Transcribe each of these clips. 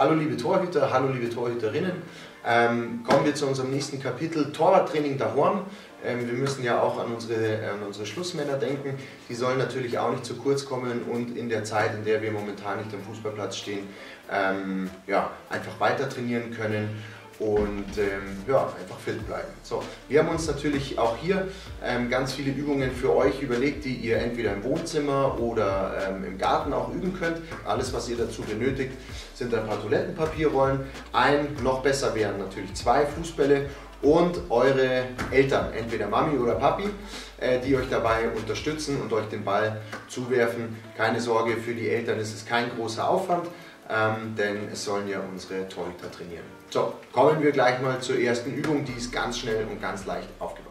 Hallo liebe Torhüter, hallo liebe Torhüterinnen. Kommen wir zu unserem nächsten Kapitel, Torwarttraining daheim. Wir müssen ja auch an unsere Schlussmänner denken. Die sollen natürlich auch nicht zu kurz kommen und in der Zeit, in der wir momentan nicht am Fußballplatz stehen, ja, einfach weiter trainieren können und ja, einfach fit bleiben. So, wir haben uns natürlich auch hier ganz viele Übungen für euch überlegt, die ihr entweder im Wohnzimmer oder im Garten auch üben könnt. Alles, was ihr dazu benötigt, sind ein paar Toilettenpapierrollen. Noch besser wären natürlich 2 Fußbälle und eure Eltern, entweder Mami oder Papi, die euch dabei unterstützen und euch den Ball zuwerfen. Keine Sorge, für die Eltern ist es kein großer Aufwand, denn es sollen ja unsere Torhüter trainieren. So, kommen wir gleich mal zur ersten Übung, die ist ganz schnell und ganz leicht aufgebaut.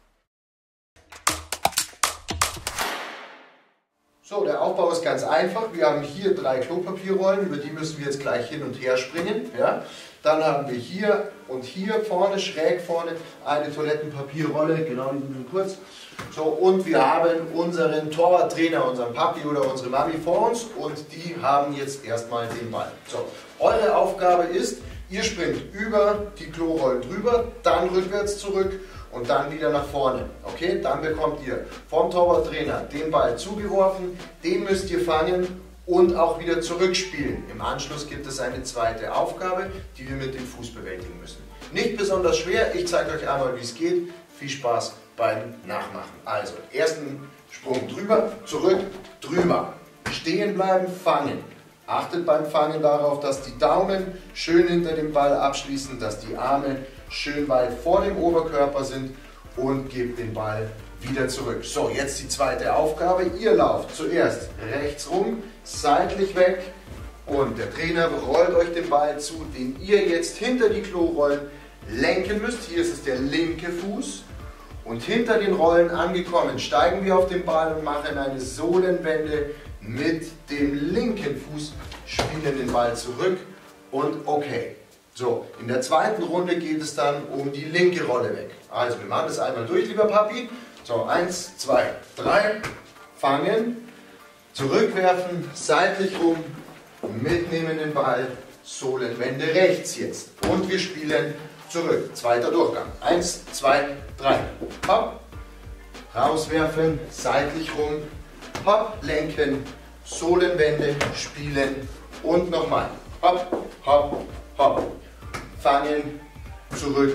So, der Aufbau ist ganz einfach. Wir haben hier 3 Klopapierrollen, über die müssen wir jetzt gleich hin und her springen. Ja? Dann haben wir hier und hier vorne, schräg vorne, eine Toilettenpapierrolle, genau die kurz. So, und wir haben unseren Torwarttrainer, unseren Papi oder unsere Mami vor uns und die haben jetzt erstmal den Ball. So, eure Aufgabe ist, ihr springt über die Klorollen drüber, dann rückwärts zurück und dann wieder nach vorne. Okay, dann bekommt ihr vom Torwarttrainer den Ball zugeworfen, den müsst ihr fangen und auch wieder zurückspielen. Im Anschluss gibt es eine zweite Aufgabe, die wir mit dem Fuß bewältigen müssen. Nicht besonders schwer, ich zeige euch einmal, wie es geht. Viel Spaß beim Nachmachen. Also, ersten Sprung drüber, zurück, drüber. Stehen bleiben, fangen. Achtet beim Fangen darauf, dass die Daumen schön hinter dem Ball abschließen, dass die Arme schön weit vor dem Oberkörper sind und gebt den Ball wieder zurück. So, jetzt die zweite Aufgabe. Ihr lauft zuerst rechts rum, seitlich weg und der Trainer rollt euch den Ball zu, den ihr jetzt hinter die Klorollen lenken müsst. Hier ist es der linke Fuß und hinter den Rollen angekommen steigen wir auf den Ball und machen eine Sohlenwende mit dem linken Fuß, spielen den Ball zurück und okay. So, in der zweiten Runde geht es dann um die linke Rolle weg. Also, wir machen das einmal durch, lieber Papi. So, 1, 2, 3, fangen, zurückwerfen, seitlich rum, mitnehmen den Ball, Sohlenwende rechts jetzt. Und wir spielen zurück. Zweiter Durchgang. 1, 2, 3. Hopp, rauswerfen, seitlich rum, hopp, lenken, Sohlenwende, spielen und nochmal. Hopp, hopp, hopp. Fangen, zurück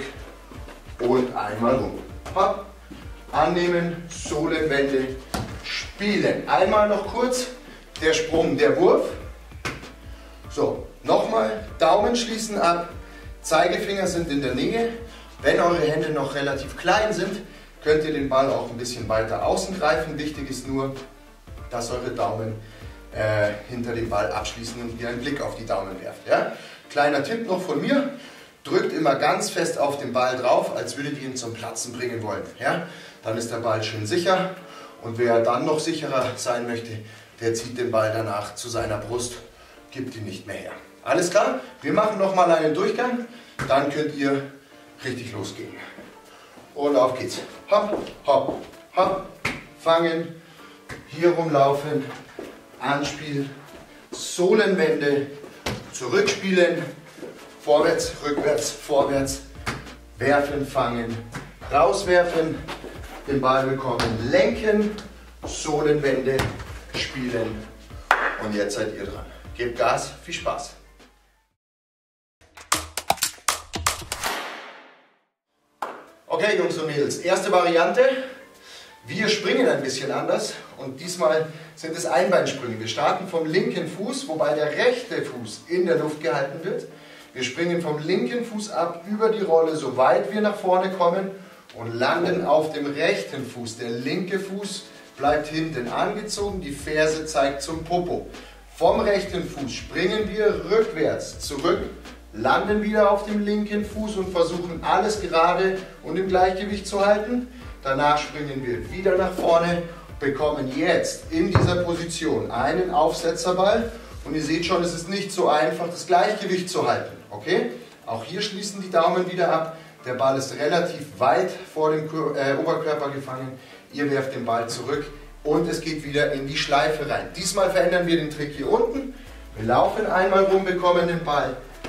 und einmal rum. Hopp, annehmen, Sohlenwende, spielen. Einmal noch kurz der Sprung, der Wurf. So, nochmal, Daumen schließen ab, Zeigefinger sind in der Nähe. Wenn eure Hände noch relativ klein sind, könnt ihr den Ball auch ein bisschen weiter außen greifen. Wichtig ist nur, dass eure Daumen hinter dem Ball abschließen und ihr einen Blick auf die Daumen werft. Ja? Kleiner Tipp noch von mir, drückt immer ganz fest auf den Ball drauf, als würdet ihr ihn zum Platzen bringen wollen. Ja? Dann ist der Ball schön sicher und wer dann noch sicherer sein möchte, der zieht den Ball danach zu seiner Brust, gibt ihn nicht mehr her. Alles klar? Wir machen nochmal einen Durchgang, dann könnt ihr richtig losgehen. Und auf geht's. Hopp, hopp, hopp, fangen, hier rumlaufen, Anspiel, Sohlenwende, zurückspielen, vorwärts, rückwärts, vorwärts, werfen, fangen, rauswerfen, den Ball bekommen, lenken, Sohlenwende, spielen und jetzt seid ihr dran. Gebt Gas, viel Spaß! Okay Jungs und Mädels, erste Variante. Wir springen ein bisschen anders und diesmal sind es Einbeinsprünge. Wir starten vom linken Fuß, wobei der rechte Fuß in der Luft gehalten wird. Wir springen vom linken Fuß ab über die Rolle, soweit wir nach vorne kommen und landen auf dem rechten Fuß. Der linke Fuß bleibt hinten angezogen, die Ferse zeigt zum Popo. Vom rechten Fuß springen wir rückwärts zurück, landen wieder auf dem linken Fuß und versuchen alles gerade und im Gleichgewicht zu halten. Danach springen wir wieder nach vorne, bekommen jetzt in dieser Position einen Aufsetzerball und ihr seht schon, es ist nicht so einfach, das Gleichgewicht zu halten. Okay? Auch hier schließen die Daumen wieder ab. Der Ball ist relativ weit vor dem Oberkörper gefangen. Ihr werft den Ball zurück und es geht wieder in die Schleife rein. Diesmal verändern wir den Trick hier unten. Wir laufen einmal rum, bekommen den Ball,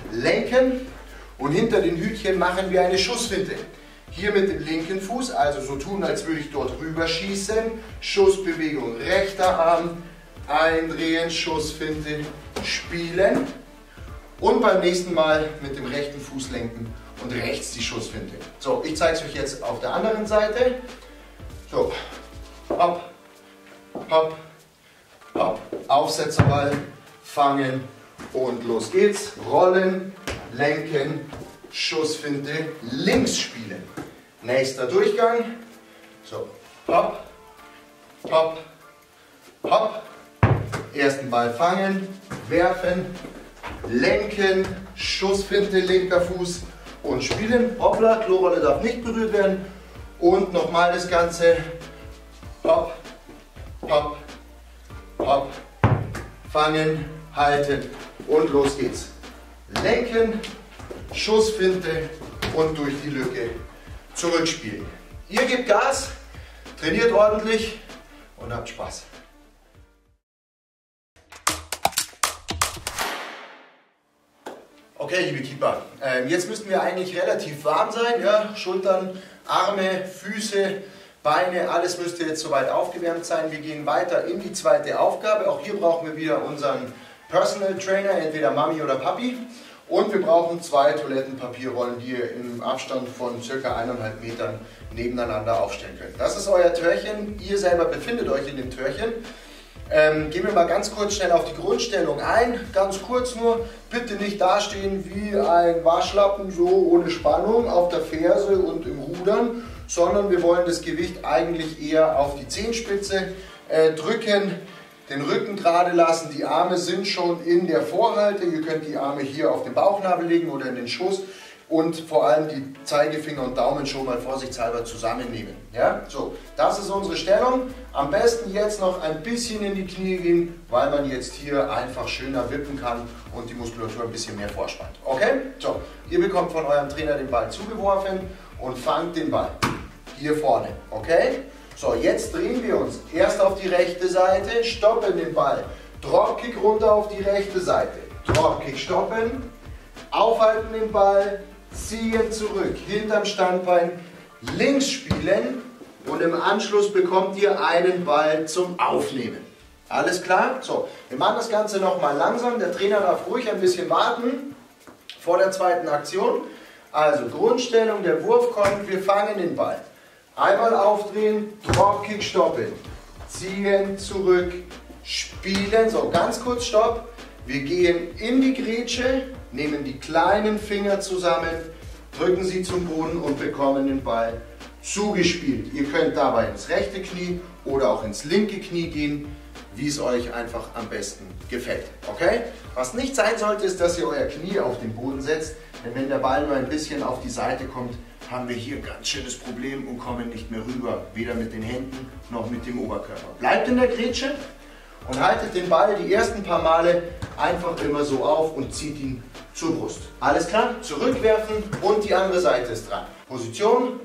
lenken und hinter den Hütchen machen wir eine Schussfinte. Hier mit dem linken Fuß, also so tun, als würde ich dort rüber schießen. Schussbewegung, rechter Arm, eindrehen, Schussfinte, spielen. Und beim nächsten Mal mit dem rechten Fuß lenken und rechts die Schussfinte. So, ich zeige es euch jetzt auf der anderen Seite. So, hopp, hopp, hopp. Aufsetzerball, fangen und los geht's. Rollen, lenken, Schussfinte, links spielen. Nächster Durchgang. So, hopp, hopp, hopp. Ersten Ball fangen, werfen, lenken, Schussfinte, linker Fuß und spielen. Hoppla, Klorolle darf nicht berührt werden. Und nochmal das Ganze. Hopp, hopp, hopp. Fangen, halten und los geht's. Lenken, Schussfinte und durch die Lücke zurückspielen. Ihr gebt Gas, trainiert ordentlich und habt Spaß. Okay, liebe Keeper, jetzt müssten wir eigentlich relativ warm sein. Ja? Schultern, Arme, Füße, Beine, alles müsste jetzt soweit aufgewärmt sein. Wir gehen weiter in die zweite Aufgabe. Auch hier brauchen wir wieder unseren Personal Trainer, entweder Mami oder Papi. Und wir brauchen 2 Toilettenpapierrollen, die ihr im Abstand von ca. 1,5 Metern nebeneinander aufstellen könnt. Das ist euer Törchen. Ihr selber befindet euch in dem Törchen. Gehen wir mal ganz kurz schnell auf die Grundstellung ein. Ganz kurz nur, bitte nicht dastehen wie ein Waschlappen, so ohne Spannung auf der Ferse und im Rudern, sondern wir wollen das Gewicht eigentlich eher auf die Zehenspitze drücken, den Rücken gerade lassen. Die Arme sind schon in der Vorhalte. Ihr könnt die Arme hier auf den Bauchnabel legen oder in den Schoß. Und vor allem die Zeigefinger und Daumen schon mal vorsichtshalber zusammennehmen. Ja? So, das ist unsere Stellung. Am besten jetzt noch ein bisschen in die Knie gehen, weil man jetzt hier einfach schöner wippen kann und die Muskulatur ein bisschen mehr vorspannt. Okay? So, ihr bekommt von eurem Trainer den Ball zugeworfen und fangt den Ball hier vorne. Okay? So, jetzt drehen wir uns erst auf die rechte Seite, stoppen den Ball, Dropkick runter auf die rechte Seite, Dropkick stoppen, aufhalten den Ball, ziehen zurück, hinterm Standbein, links spielen und im Anschluss bekommt ihr einen Ball zum Aufnehmen. Alles klar? So, wir machen das Ganze nochmal langsam. Der Trainer darf ruhig ein bisschen warten vor der zweiten Aktion. Also Grundstellung, der Wurf kommt, wir fangen den Ball. Einmal aufdrehen, Dropkick stoppen, ziehen zurück, spielen. So, ganz kurz Stopp. Wir gehen in die Grätsche, nehmen die kleinen Finger zusammen, drücken sie zum Boden und bekommen den Ball zugespielt. Ihr könnt dabei ins rechte Knie oder auch ins linke Knie gehen, wie es euch einfach am besten gefällt. Okay? Was nicht sein sollte, ist, dass ihr euer Knie auf den Boden setzt, denn wenn der Ball nur ein bisschen auf die Seite kommt, haben wir hier ein ganz schönes Problem und kommen nicht mehr rüber, weder mit den Händen noch mit dem Oberkörper. Bleibt in der Grätsche und haltet den Ball die ersten paar Male einfach immer so auf und zieht ihn zur Brust. Alles klar? Zurückwerfen und die andere Seite ist dran. Position,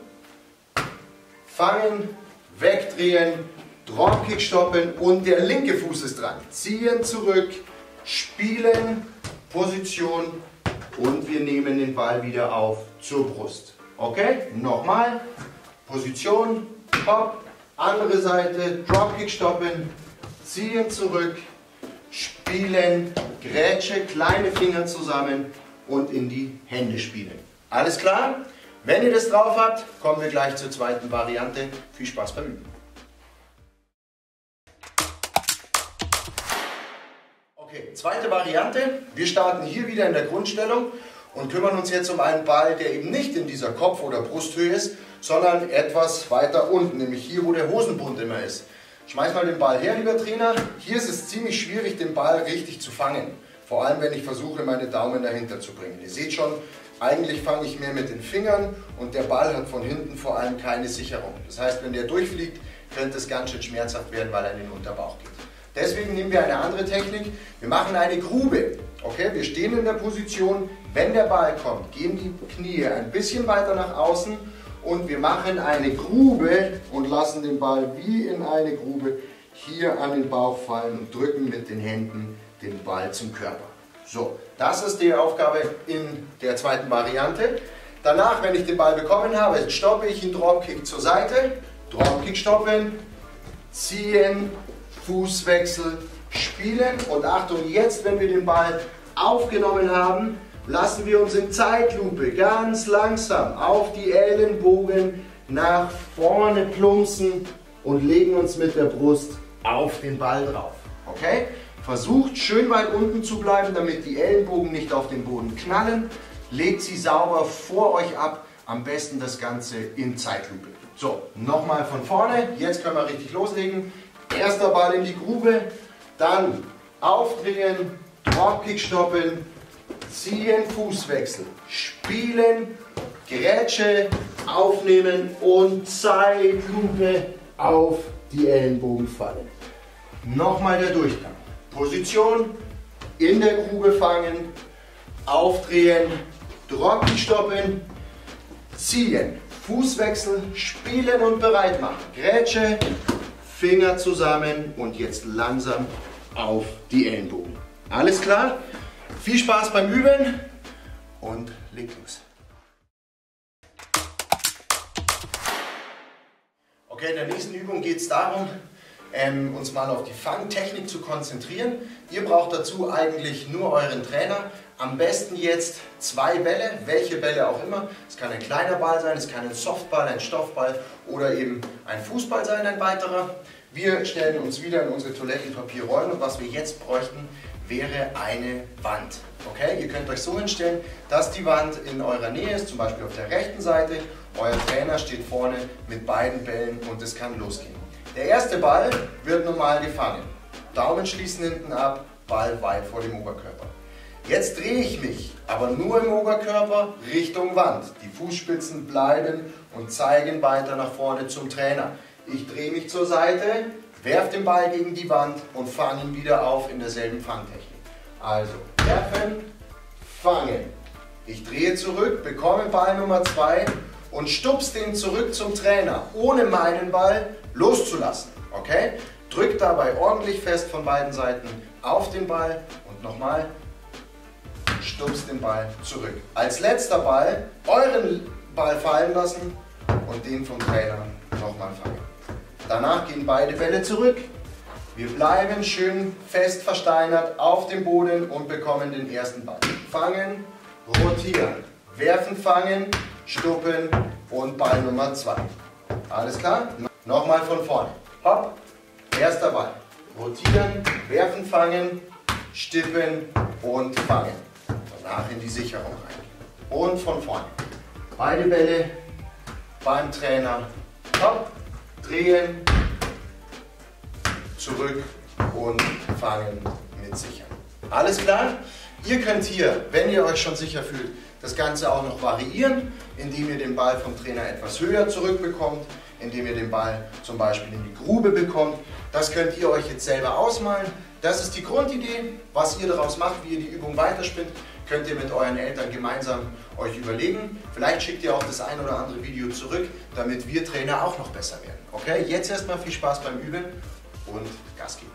fangen, wegdrehen, Dropkick stoppen und der linke Fuß ist dran. Ziehen zurück, spielen, Position und wir nehmen den Ball wieder auf zur Brust. Okay? Nochmal, Position, hopp, andere Seite, Dropkick stoppen, ziehen zurück, spielen, Grätsche, kleine Finger zusammen und in die Hände spielen. Alles klar? Wenn ihr das drauf habt, kommen wir gleich zur zweiten Variante. Viel Spaß beim Üben. Okay, zweite Variante. Wir starten hier wieder in der Grundstellung und kümmern uns jetzt um einen Ball, der eben nicht in dieser Kopf- oder Brusthöhe ist, sondern etwas weiter unten, nämlich hier, wo der Hosenbund immer ist. Schmeiß mal den Ball her, lieber Trainer. Hier ist es ziemlich schwierig, den Ball richtig zu fangen. Vor allem, wenn ich versuche, meine Daumen dahinter zu bringen. Ihr seht schon, eigentlich fange ich mehr mit den Fingern und der Ball hat von hinten vor allem keine Sicherung. Das heißt, wenn der durchfliegt, könnte es ganz schön schmerzhaft werden, weil er in den Unterbauch geht. Deswegen nehmen wir eine andere Technik. Wir machen eine Grube. Okay, wir stehen in der Position, wenn der Ball kommt, gehen die Knie ein bisschen weiter nach außen und wir machen eine Grube und lassen den Ball wie in eine Grube hier an den Bauch fallen und drücken mit den Händen den Ball zum Körper. So, Das ist die Aufgabe in der zweiten Variante. Danach, wenn ich den Ball bekommen habe, stoppe ich ihn, Dropkick zur Seite, Dropkick stoppen, ziehen, Fußwechsel, spielen und Achtung, jetzt, wenn wir den Ball aufgenommen haben, lassen wir uns in Zeitlupe ganz langsam auf die Ellenbogen nach vorne plumpsen und legen uns mit der Brust auf den Ball drauf. Okay? Versucht schön weit unten zu bleiben, damit die Ellenbogen nicht auf den Boden knallen. Legt sie sauber vor euch ab, am besten das Ganze in Zeitlupe. So, nochmal von vorne, jetzt können wir richtig loslegen. Erster Ball in die Grube, dann aufdrehen, Dropkick stoppen, ziehen, Fußwechsel, spielen, Grätsche, aufnehmen und Zeitlupe auf die Ellenbogen fallen. Nochmal der Durchgang. Position, in der Grube fangen, aufdrehen, Dropkick stoppen, ziehen, Fußwechsel, spielen und bereit machen. Grätsche, Finger zusammen und jetzt langsam auf die Ellenbogen. Alles klar? Viel Spaß beim Üben und legt los. Okay, in der nächsten Übung geht es darum, uns mal auf die Fangtechnik zu konzentrieren. Ihr braucht dazu eigentlich nur euren Trainer. Am besten jetzt 2 Bälle, welche Bälle auch immer. Es kann ein kleiner Ball sein, es kann ein Softball, ein Stoffball oder eben ein Fußball sein, ein weiterer. Wir stellen uns wieder in unsere Toilettenpapierrollen und was wir jetzt bräuchten, wäre eine Wand. Okay, ihr könnt euch so hinstellen, dass die Wand in eurer Nähe ist, zum Beispiel auf der rechten Seite. Euer Trainer steht vorne mit beiden Bällen und es kann losgehen. Der erste Ball wird normal gefangen. Daumen schließen hinten ab, Ball weit vor dem Oberkörper. Jetzt drehe ich mich, aber nur im Oberkörper Richtung Wand. Die Fußspitzen bleiben und zeigen weiter nach vorne zum Trainer. Ich drehe mich zur Seite, werfe den Ball gegen die Wand und fange ihn wieder auf in derselben Fangtechnik. Also werfen, fangen. Ich drehe zurück, bekomme Ball Nummer 2 und stupse den zurück zum Trainer, ohne meinen Ball loszulassen. Okay? Drückt dabei ordentlich fest von beiden Seiten auf den Ball und nochmal stupst den Ball zurück. Als letzter Ball euren Ball fallen lassen und den vom Trainer nochmal fangen. Danach gehen beide Bälle zurück. Wir bleiben schön fest versteinert auf dem Boden und bekommen den ersten Ball. Fangen, rotieren, werfen, fangen, stuppen und Ball Nummer 2. Alles klar? Nochmal von vorne. Hopp, erster Ball. Rotieren, werfen, fangen, stippen und fangen. Danach in die Sicherung rein. Und von vorne. Beide Bälle beim Trainer. Hopp, drehen, zurück und fangen mit sichern. Alles klar? Ihr könnt hier, wenn ihr euch schon sicher fühlt, das Ganze auch noch variieren, indem ihr den Ball vom Trainer etwas höher zurückbekommt, indem ihr den Ball zum Beispiel in die Grube bekommt. Das könnt ihr euch jetzt selber ausmalen. Das ist die Grundidee. Was ihr daraus macht, wie ihr die Übung weiterspinnt, könnt ihr mit euren Eltern gemeinsam euch überlegen. Vielleicht schickt ihr auch das ein oder andere Video zurück, damit wir Trainer auch noch besser werden. Okay, jetzt erstmal viel Spaß beim Üben und Gas geben.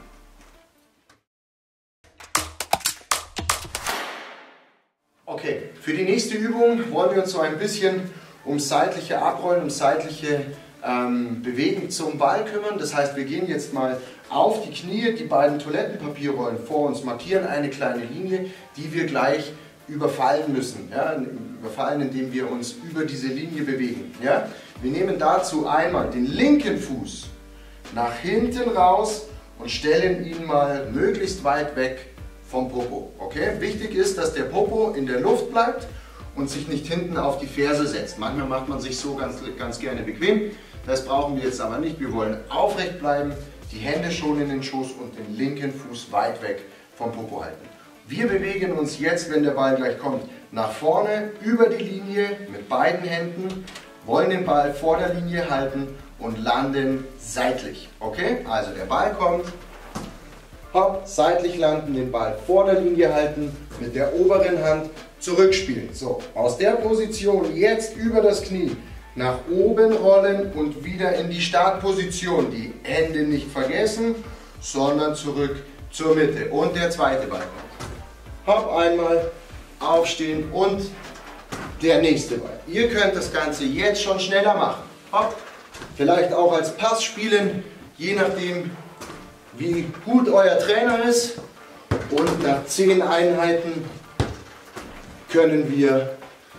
Okay, für die nächste Übung wollen wir uns so ein bisschen ums seitliche Abrollen, ums seitliche Bewegen zum Ball kümmern. Das heißt, wir gehen jetzt mal auf die Knie, die beiden Toilettenpapierrollen vor uns, markieren eine kleine Linie, die wir gleich überfallen müssen. Ja? Überfallen, indem wir uns über diese Linie bewegen. Ja? Wir nehmen dazu einmal den linken Fuß nach hinten raus und stellen ihn mal möglichst weit weg vom Popo. Okay? Wichtig ist, dass der Popo in der Luft bleibt und sich nicht hinten auf die Ferse setzt. Manchmal macht man sich so ganz gerne bequem. Das brauchen wir jetzt aber nicht. Wir wollen aufrecht bleiben, die Hände schon in den Schoß und den linken Fuß weit weg vom Popo halten. Wir bewegen uns jetzt, wenn der Ball gleich kommt, nach vorne über die Linie mit beiden Händen, wollen den Ball vor der Linie halten und landen seitlich. Okay? Also der Ball kommt, hopp, seitlich landen, den Ball vor der Linie halten, mit der oberen Hand zurückspielen. So, aus der Position jetzt über das Knie nach oben rollen und wieder in die Startposition. Die Hände nicht vergessen, sondern zurück zur Mitte. Und der zweite Ball kommt. hopp, einmal, aufstehen und der nächste Ball. Ihr könnt das Ganze jetzt schon schneller machen. Hopp, vielleicht auch als Pass spielen, je nachdem wie gut euer Trainer ist. Und nach 10 Einheiten können wir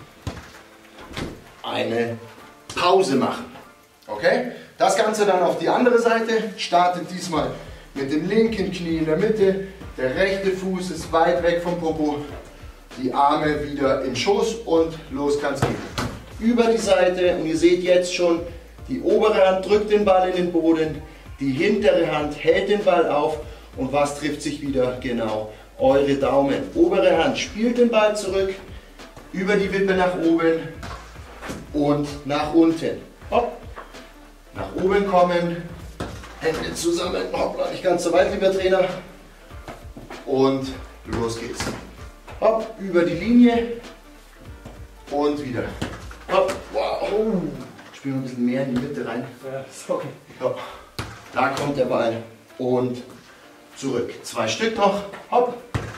eine Pause machen. Okay? Das Ganze dann auf die andere Seite. Startet diesmal mit dem linken Knie in der Mitte. Der rechte Fuß ist weit weg vom Popo. Die Arme wieder im Schoß und los kann's gehen. Über die Seite und ihr seht jetzt schon, die obere Hand drückt den Ball in den Boden, die hintere Hand hält den Ball auf und was trifft sich wieder? Genau, eure Daumen. Obere Hand spielt den Ball zurück, über die Wippe nach oben und nach unten. Hopp. Nach oben kommen, Hände zusammen, hoppla, nicht ganz so weit, lieber Trainer. Und los geht's. Hopp, über die Linie und wieder. Hopp, wow. Spielen wir ein bisschen mehr in die Mitte rein. Ja, sorry. Hopp. Da kommt der Ball und zurück. 2 Stück noch. Hopp.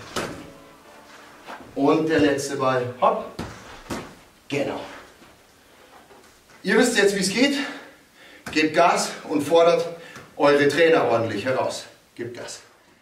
Und der letzte Ball. Hopp. Genau. Ihr wisst jetzt, wie es geht. Gebt Gas und fordert eure Trainer ordentlich heraus. Gebt Gas.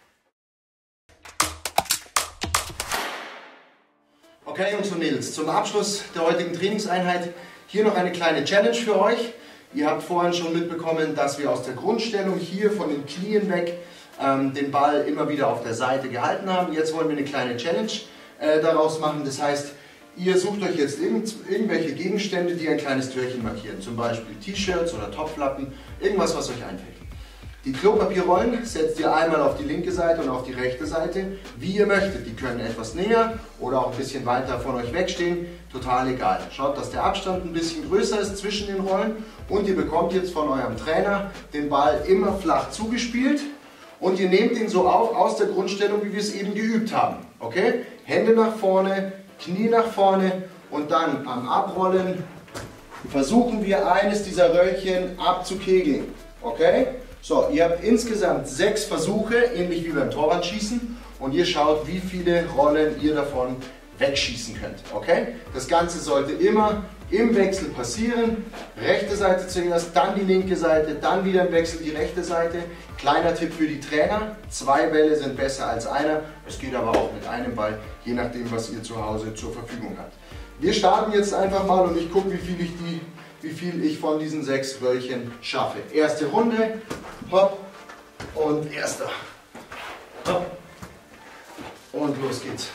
Okay, Jungs und Mädels, zum Abschluss der heutigen Trainingseinheit hier noch eine kleine Challenge für euch. Ihr habt vorhin schon mitbekommen, dass wir aus der Grundstellung hier von den Knien weg den Ball immer wieder auf der Seite gehalten haben. Jetzt wollen wir eine kleine Challenge daraus machen. Das heißt, ihr sucht euch jetzt irgendwelche Gegenstände, die ein kleines Türchen markieren. Zum Beispiel T-Shirts oder Topflappen, irgendwas, was euch einfällt. Die Klopapierrollen setzt ihr einmal auf die linke Seite und auf die rechte Seite, wie ihr möchtet. Die können etwas näher oder auch ein bisschen weiter von euch wegstehen, total egal. Schaut, dass der Abstand ein bisschen größer ist zwischen den Rollen und ihr bekommt jetzt von eurem Trainer den Ball immer flach zugespielt und ihr nehmt ihn so auf aus der Grundstellung, wie wir es eben geübt haben. Okay? Hände nach vorne, Knie nach vorne und dann am Abrollen versuchen wir eines dieser Röllchen abzukegeln. Okay? So, ihr habt insgesamt 6 Versuche, ähnlich wie beim Torwandschießen, und ihr schaut, wie viele Rollen ihr davon wegschießen könnt. Okay? Das Ganze sollte immer im Wechsel passieren. Rechte Seite zuerst, dann die linke Seite, dann wieder im Wechsel die rechte Seite. Kleiner Tipp für die Trainer, 2 Bälle sind besser als einer. Es geht aber auch mit einem Ball, je nachdem, was ihr zu Hause zur Verfügung habt. Wir starten jetzt einfach mal und ich gucke, wie viel ich von diesen 6 Röllchen schaffe. Erste Runde, hopp und erster. Hopp und los geht's.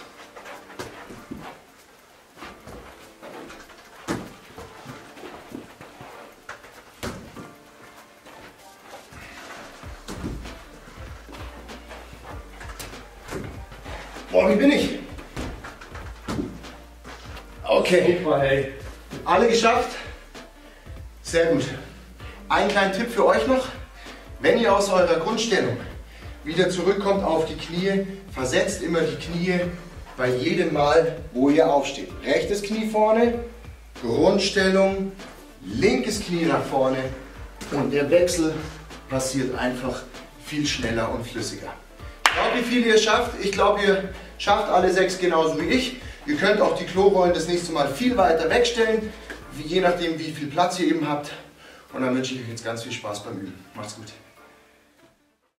Boah, wie bin ich? Okay. Super, hey. Alle geschafft? Sehr gut. Einen kleinen Tipp für euch noch. Wenn ihr aus eurer Grundstellung wieder zurückkommt auf die Knie, versetzt immer die Knie bei jedem Mal, wo ihr aufsteht. Rechtes Knie vorne, Grundstellung, linkes Knie nach vorne und der Wechsel passiert einfach viel schneller und flüssiger. Schaut, wie viel ihr schafft. Ich glaube, ihr schafft alle 6 genauso wie ich. Ihr könnt auch die Klorollen das nächste Mal viel weiter wegstellen, je nachdem wie viel Platz ihr eben habt. Und dann wünsche ich euch jetzt ganz viel Spaß beim Üben. Macht's gut.